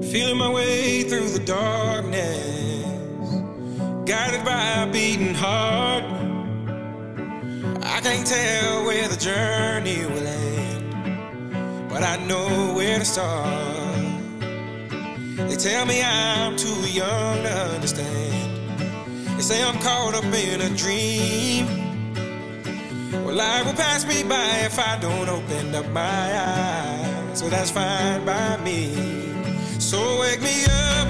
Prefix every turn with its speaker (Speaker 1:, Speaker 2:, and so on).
Speaker 1: Feeling my way through the darkness, guided by a beating heart. I can't tell where the journey will end, but I know where to start. They tell me I'm too young to understand. They say I'm caught up in a dream. Well, life will pass me by if I don't open up my eyes. So that's fine by me. So wake me up